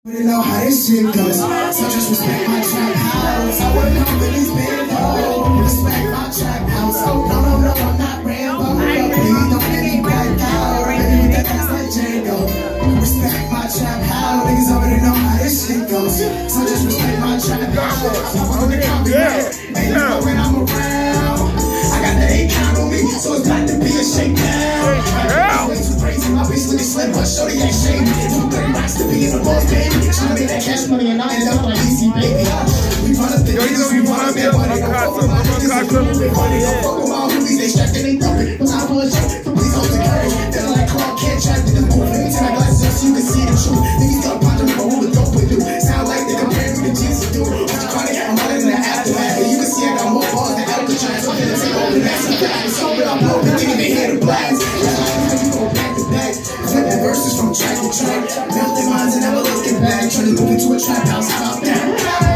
You know how this shit goes, so just respect my trap house. I work hard for these big hoes. Respect my trap house. Oh no, I'm not Rambo. Please don't let me back out. Baby, with that ass like Django. Respect my trap house. Niggas already know how this shit goes, so just respect my trap house. I want to copy that, and you know when I'm around, I got the 8 count on me, so it's got to be a shakedown. Way too crazy, my bitch looking slim, but shorty ain't shady. 230 rocks to be in the boss, baby. Tryna make that cash money and I end up like easy, baby. We run up the business, we run up that money. Don't fuck with my niggas, don't fuck with my homies, they strapped and they dumping. But time for a joke, so please hold the courage. Feeling like Clark Kent trapped in the booth. Let me take my glasses off so you can see the truth. Niggas got pondering for who the dope would do. Sound like they compare me to Jesus do. I'm running in the aftermath, but you can see I got more balls than Alcatraz. I'm gonna take over, that's a fact. So when I'm broke, thinking they hear the blast. You go back to back, flipping verses from track to track. Melting minds and never looking back. Trying to move into a trap house, how about that?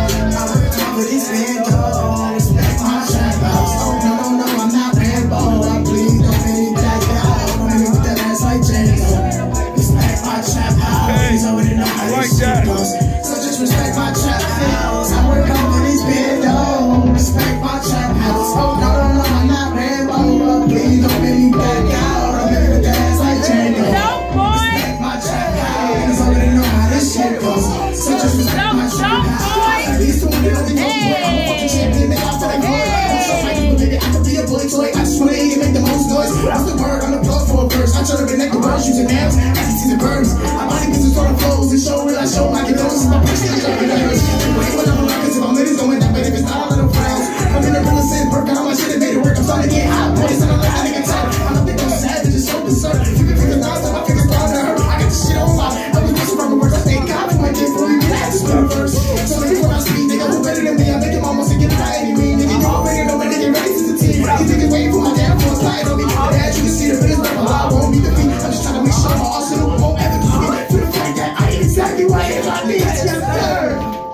I work hard for these bandos. Respect my trap house. Oh no, I'm not Rambo. I please don't make me back out. Don't make me with that ass like Django. Respect my trap house. Please already know how this shit goes, so just respect my trap house. I work hard for these bandos. Respect my trap house. Oh no, I'm not Rambo. Please don't make me back out. Don't make me with that ass like Django. Respect my trap house. Niggas already know how this shit goes, so just respect my trap house. These two niggas think I'm boy. I'm a fucking champion. Nigga, I feel like boy. I'm so like you, baby. I could be a boy toy. I just wanna hear you make the most noise. I'm the bird, I'm the plug for a verse. I try to connect the birds using nails. I can see the birds. I body business on the flows and show real. I show my condolences. My personal up in the hurts. Wait when I'm around, cause if I'm in, it's going down. But if it's not, I'll let them frowns. I'm in the real estate, working on my shit and made it work. I'm starting to get hot boys, and I'm like, I nigga tight. I don't think I'm savage, it's so concerned. You can figure thoughts and my fingers down to hurt. I got the shit on my every piece of rubber words. I thank God for my kid for me. I just put it first. So nigga, when I speak, nigga, who better than me? I make him almost to get it right any mean. Nigga, you already know when they get ready to the team. You think it's waiting for my damn for a slide on me. As you can see, the business like a lie won't be defeat. I'm just trying to make sure my arsenal won't ever defeat. For the fact that I ain't exactly what I am, I need yes, sir.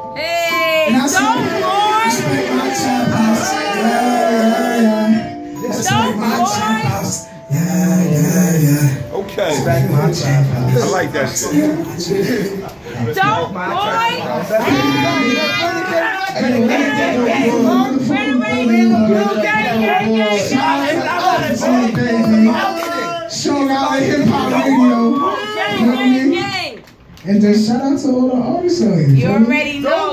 Hey, DopeBoy! Respect my trap house. Respect my trap house. Yeah. Okay. Respect my trap house. I like that shit. DopeBoy! Showing out the hip hop radio. You know what I mean? And just shout out to all the artists out here. You already know.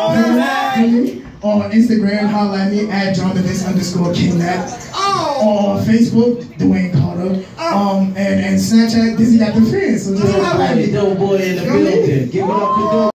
On Instagram, holla at me at John_King. On Facebook, Dwayne Carter. And Snapchat, Dizzy got the fans. So just DopeBoy in the building. Give it up to DopeBoy.